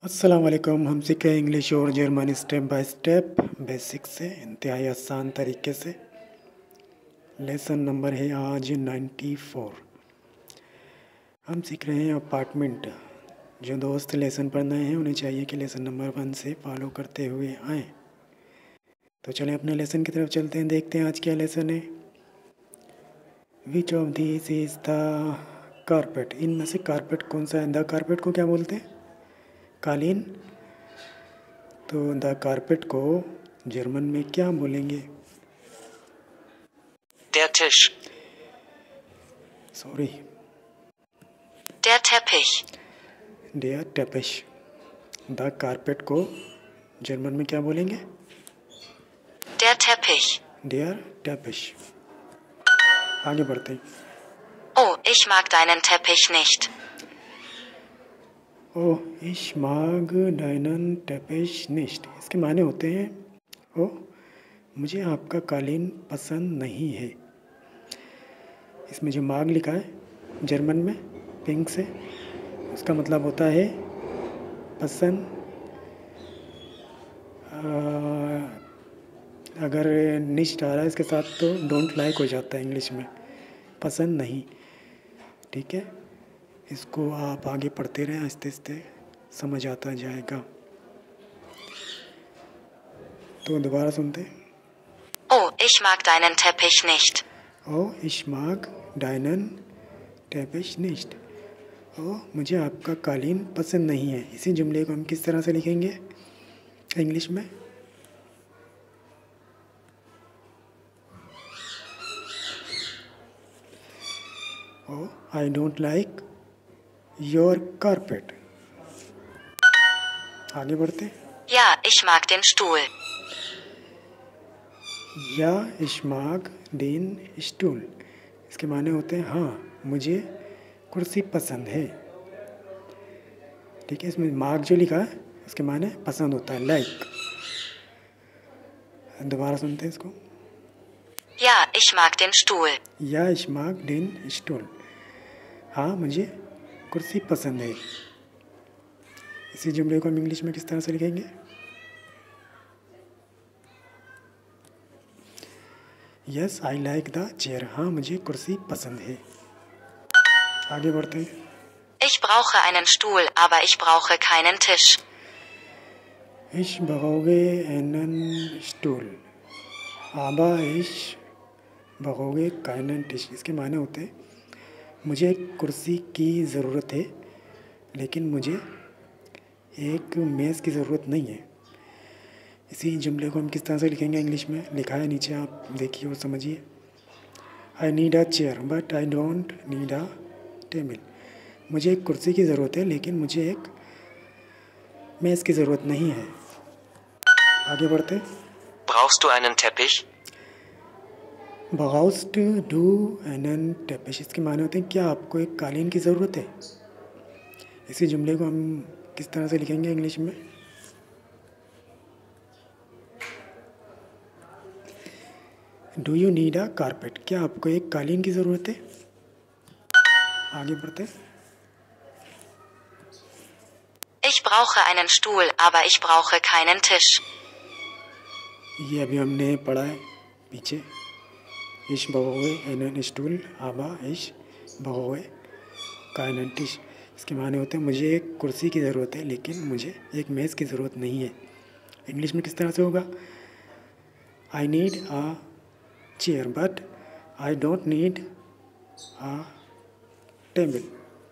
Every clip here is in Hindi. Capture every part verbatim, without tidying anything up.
अस्सलाम वालेकुम। हम सीख रहे हैं इंग्लिश और German step by step, basic से इंतहाई आसान तरीके से। लेसन नंबर है आज नाइन्टी फोर। हम सीख रहे हैं अपार्टमेंट। जो दोस्त लेसन पढ़ रहे हैं उन्हें चाहिए कि लेसन नंबर वन से फॉलो करते हुए आएँ। तो चलें अपने लेसन की तरफ चलते हैं, देखते हैं आज क्या लेसन है। Which of this is the carpet. इनमें से कारपेट कौन सा है? द कारपेट को क्या बोलते हैं? कालीन। तो द कारपेट को जर्मन में क्या बोलेंगे? Der Tisch. Sorry, Der Teppich. डेयर टेपिश। द कारपेट को जर्मन में क्या बोलेंगे? Der Teppich. डेयर टेपिश। आगे बढ़ते हैं। Oh, ich mag deinen Teppich nicht. ओ इश माग डाइनन टेपिश निश्ट। इसके माने होते हैं ओ मुझे आपका कालीन पसंद नहीं है। इसमें जो माग लिखा है जर्मन में पिंक से, उसका मतलब होता है पसंद। आ, अगर निश्ट आ रहा है इसके साथ तो डोंट लाइक हो जाता है इंग्लिश में, पसंद नहीं। ठीक है, इसको आप आगे पढ़ते रहें, आहिस्ते आहिस्ते समझ आता जाएगा। तो दोबारा सुनते। Oh, ich mag deinen Teppich nicht. ओ ich mag deinen Teppich nicht। ओ मुझे आपका कालीन पसंद नहीं है। इसी जुमले को हम किस तरह से लिखेंगे इंग्लिश में? Oh I don't like your carpet. आगे बढ़ते। Ja, ich mag den Stuhl. या ich mag den Stuhl। इसके माने होते हैं हाँ मुझे कुर्सी पसंद है। ठीक है, इसमें मार्क जो लिखा है इसके माने पसंद होता है, लाइक। दोबारा सुनते हैं इसको। Ja, ich mag den Stuhl. या ich mag den Stuhl। हाँ मुझे कुर्सी पसंद है। इसी जुमले को हम इंग्लिश में किस तरह से लिखेंगे? Yes I like the chair. हाँ मुझे कुर्सी पसंद है। आगे बढ़ते हैं। Ich brauche einen Stuhl, aber ich brauche keinen Tisch. Ich brauche einen Stuhl, aber ich brauche keinen Tisch। इसके माने होते हैं मुझे एक कुर्सी की ज़रूरत है लेकिन मुझे एक मेज़ की ज़रूरत नहीं है। इसी जुमले को हम किस तरह से लिखेंगे इंग्लिश में? लिखा है नीचे, आप देखिए और समझिए। I need a chair but I don't need a table. मुझे एक कुर्सी की ज़रूरत है लेकिन मुझे एक मेज़ की ज़रूरत नहीं है। आगे बढ़ते। Brauchst du einen Teppich? ब्राउस्ट डू एन टेपिश। इसके माने होते हैं क्या आपको एक कालीन की ज़रूरत है? इसी जुमले को हम किस तरह से लिखेंगे इंग्लिश में? Do you need a carpet. क्या आपको एक कालीन की ज़रूरत है? आगे बढ़ते। Ich brauche einen Stuhl, aber ich brauche keinen Tisch. ये अभी हमने पढ़ा है पीछे। Ich brauche einen Stuhl, aber ich brauche keinen Tisch। इसके माने होते हैं मुझे एक कुर्सी की ज़रूरत है लेकिन मुझे एक मेज़ की ज़रूरत नहीं है। इंग्लिश में किस तरह से होगा? I need a chair but I don't need a table.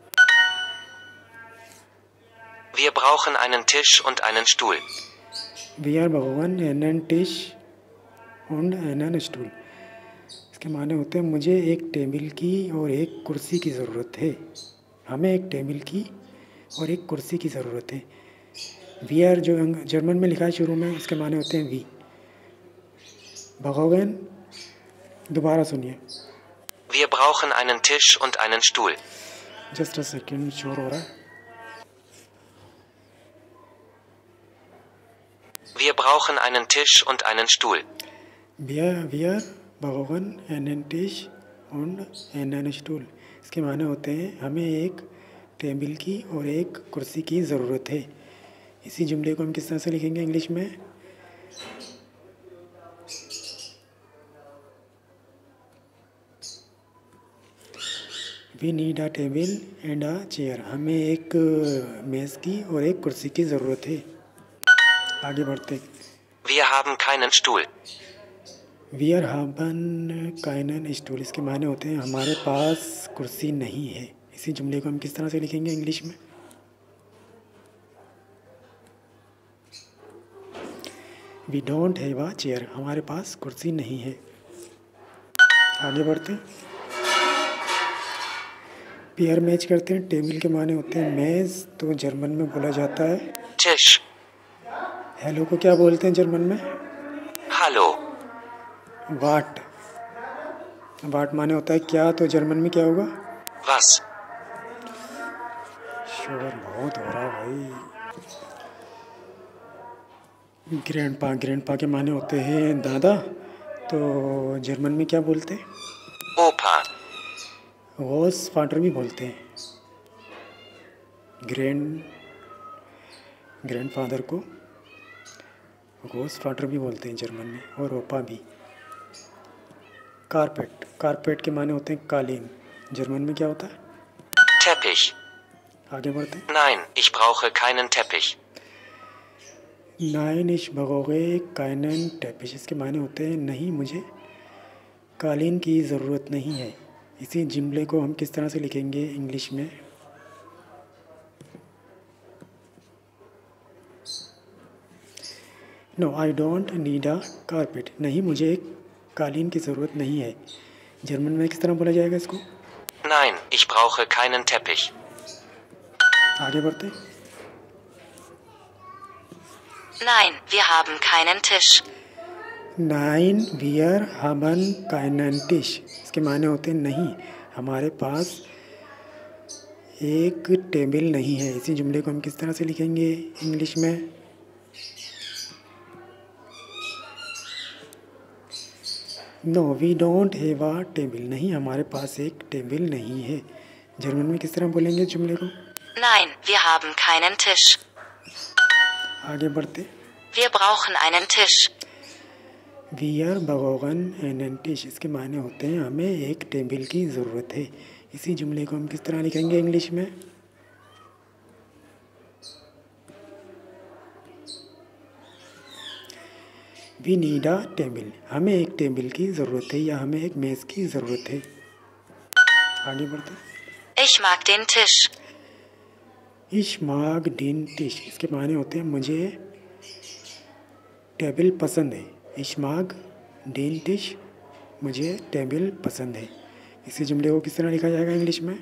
Wir brauchen einen Tisch und einen Stuhl. Wir brauchen einen Tisch und einen Stuhl। इसके माने होते हैं मुझे एक टेबल की और एक कुर्सी की ज़रूरत है। हमें एक टेबल की और एक कुर्सी की ज़रूरत है। वी आर जो जर्मन में लिखा है शुरू में, इसके माने होते हैं वी। brauchen, दोबारा सुनिए। Wir brauchen einen Tisch und einen Stuhl. Just a second, शोर हो रहा है। Wir brauchen einen Tisch und einen Stuhl. Wir, wir brauchen einen Tisch und einen Stuhl। इसके माने होते हैं हमें एक टेबल की और एक कुर्सी की ज़रूरत है। इसी जुमले को हम किस तरह से लिखेंगे इंग्लिश में? We need a table and a chair. हमें एक मेज़ की और एक कुर्सी की ज़रूरत है। आगे बढ़ते। Wir haben keinen Stuhl. Wir haben keinen Stuhl। इसके माने होते हैं हमारे पास कुर्सी नहीं है। इसी जुमले को हम किस तरह से लिखेंगे इंग्लिश में? We don't have a chair। हमारे पास कुर्सी नहीं है। आगे बढ़ते। पेयर मैच करते हैं। टेबल के माने होते हैं मेज़, तो जर्मन में बोला जाता है Tisch. हेलो को क्या बोलते हैं जर्मन में? Hallo. वाट। वाट माने होता है क्या, तो जर्मन में क्या होगा? Was. शोर बहुत हो रहा भाई। ग्रैंडपा। ग्रैंडपा के माने होते हैं दादा, तो जर्मन में क्या बोलते हैं? Opa. ग्रॉस फादर भी बोलते हैं। ग्रैंड ग्रैंडफादर को ग्रॉस फादर भी बोलते हैं जर्मन में, और ओपा भी। कारपेट। कारपेट के माने होते हैं कालीन। जर्मन में क्या होता है? Teppich. आगे बढ़ते हैं। Nein, ich brauche keinen Teppich. नाइन इश भगोगे काइनन टेपिश। इसके माने होते हैं नहीं, मुझे कालीन की ज़रूरत नहीं है। इसी जुमले को हम किस तरह से लिखेंगे इंग्लिश में? No I don't need a carpet. नहीं, मुझे एक कालीन की ज़रूरत नहीं है। जर्मन में किस तरह बोला जाएगा इसको? Nein, ich brauche keinen Teppich. आगे बढ़ते। Nein, wir haben keinen Tisch. नाइन वियर haben keinen Tisch। इसके माने होते हैं नहीं, हमारे पास एक टेबल नहीं है। इसी जुमले को हम किस तरह से लिखेंगे इंग्लिश में? No we don't have a table. नहीं, हमारे पास एक टेबल नहीं है। जर्मन में किस तरह बोलेंगे जुमले को? Nein, wir haben keinen Tisch. आगे बढ़ते। Wir brauchen einen Tisch. वियर बगोगन एन टिश। इसके माने होते हैं हमें एक टेबल की ज़रूरत है। इसी जुमले को हम किस तरह लिखेंगे इंग्लिश में? We need a table. हमें एक टेबल की ज़रूरत है या हमें एक मेज़ की ज़रूरत है। आगे बढ़ते। Ich mag den Tisch. इश माग डिन टिश। इसके माने होते हैं मुझे टेबल पसंद है। इश माग डिन टिश। मुझे टेबल पसंद है। इसी जुमले को किस तरह लिखा जाएगा इंग्लिश में?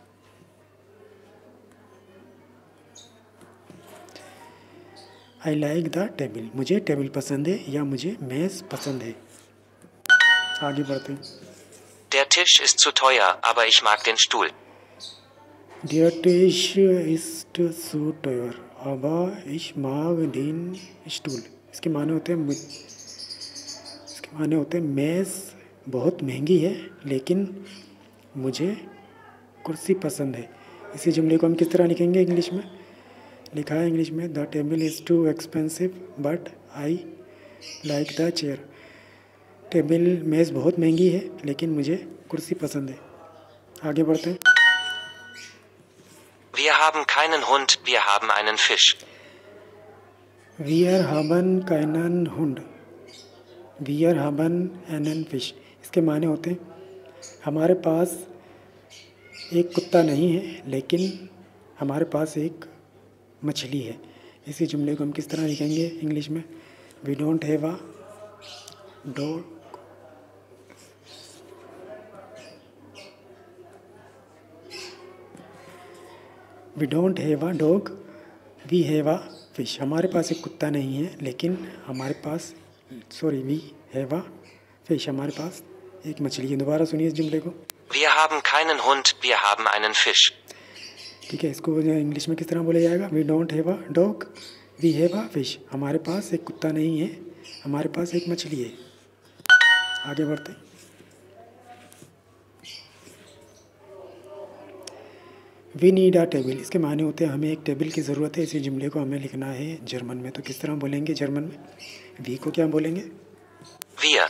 I like the table. मुझे टेबल पसंद है या मुझे मेज़ पसंद है। आगे बढ़ते हैं। Der Tisch ist zu teuer, aber ich mag den Stuhl. Der Tisch ist zu teuer, aber ich mag den Stuhl। इसके माने होते हैं इसके माने होते हैं मेज़ बहुत महंगी है लेकिन मुझे कुर्सी पसंद है। इसी जुमले को हम किस तरह लिखेंगे इंग्लिश में? लिखा है इंग्लिश में the table is too expensive but I like the chair. Table मेज़ बहुत महंगी है लेकिन मुझे कुर्सी पसंद है। आगे बढ़ते हैं। Wir haben keinen Hund, wir haben einen Fisch. Wir haben keinen Hund, wir haben einen Fisch। इसके माने होते हैं हमारे पास एक कुत्ता नहीं है लेकिन हमारे पास एक मछली है। इसी जुमले को हम किस तरह लिखेंगे इंग्लिश में? We don't have a dog, we don't have a dog, we have a fish। हमारे पास एक कुत्ता नहीं है लेकिन हमारे पास sorry we have a fish. हमारे पास एक मछली है। दोबारा सुनिए इस जुमले को। Wir haben keinen Hund, wir haben einen Fisch. ठीक है, इसको इंग्लिश में किस तरह बोला जाएगा? We don't have a dog, we have a fish. हमारे पास एक कुत्ता नहीं है, हमारे पास एक मछली है। आगे बढ़ते। वी नीड अ टेबल, इसके माने होते हैं हमें एक टेबल की ज़रूरत है। इसी जुमले को हमें लिखना है जर्मन में, तो किस तरह बोलेंगे जर्मन में? वी को क्या बोलेंगे? Wir.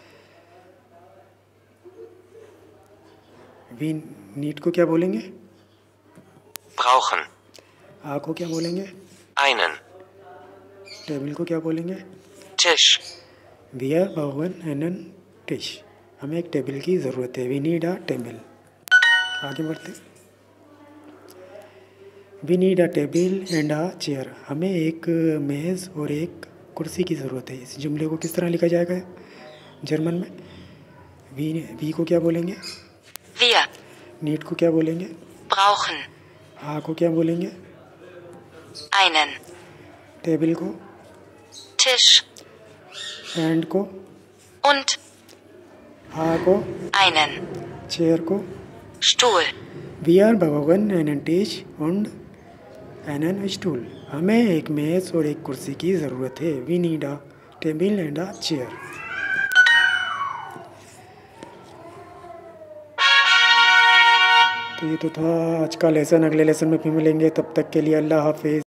वी नीड को क्या बोलेंगे? Brauchen. आ को क्या बोलेंगे? Einen. टेबल को क्या बोलेंगे? Tisch. Wir brauchen einen Tisch, हमें एक टेबल की ज़रूरत है। We need a table. आगे बढ़ते। We need a table and a chair, हमें एक मेज़ और एक कुर्सी की ज़रूरत है। इस जुमले को किस तरह लिखा जाएगा जर्मन में? वी वी को क्या बोलेंगे? Wir नीड को क्या बोलेंगे? brauchen आ को क्या बोलेंगे? einen टेबल को? Tisch एंड को? und आ को? einen चेयर को? Stuhl. Wir brauchen einen Tisch und einen Stuhl, हमें एक मेज़ और एक कुर्सी की ज़रूरत है। We need a table and a chair. तो ये तो था आज का लेसन। अगले लेसन में फिर मिलेंगे, तब तक के लिए अल्लाह हाफिज़।